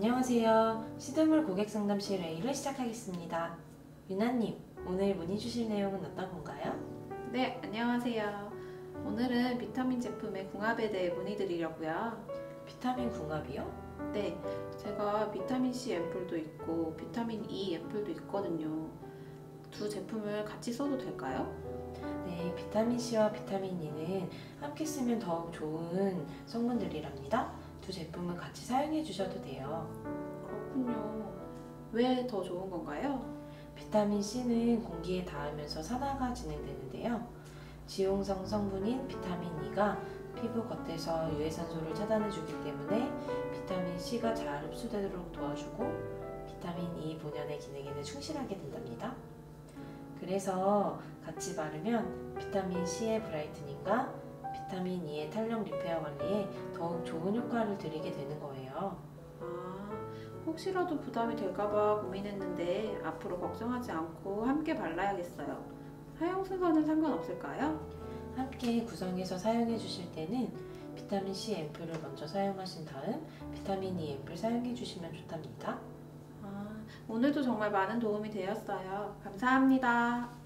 안녕하세요. 시드물 고객상담실 회의를 시작하겠습니다. 유나님, 오늘 문의 주실 내용은 어떤 건가요? 네, 안녕하세요. 오늘은 비타민 제품의 궁합에 대해 문의드리려고요. 비타민 궁합이요? 네, 제가 비타민C 앰플도 있고 비타민 E 앰플도 있거든요. 두 제품을 같이 써도 될까요? 네, 비타민C와 비타민 E는 함께 쓰면 더욱 좋은 성분들이랍니다. 두 제품을 같이 사용해 주셔도 돼요. 그렇군요. 왜 더 좋은 건가요? 비타민C는 공기에 닿으면서 산화가 진행되는데요. 지용성 성분인 비타민 E가 피부 겉에서 유해산소를 차단해 주기 때문에 비타민 C가 잘 흡수되도록 도와주고 비타민 E 본연의 기능에는 충실하게 된답니다. 그래서 같이 바르면 비타민 C의 브라이트닝과 비타민 E의 탄력 리페어 관리에 더욱 좋은 효과를 드리게 되는 거예요. 아, 혹시라도 부담이 될까봐 고민했는데 앞으로 걱정하지 않고 함께 발라야겠어요. 사용 순서는 상관없을까요? 함께 구성해서 사용해 주실 때는 비타민 C 앰플을 먼저 사용하신 다음 비타민 E 앰플 사용해 주시면 좋답니다. 오늘도 정말 많은 도움이 되었어요. 감사합니다.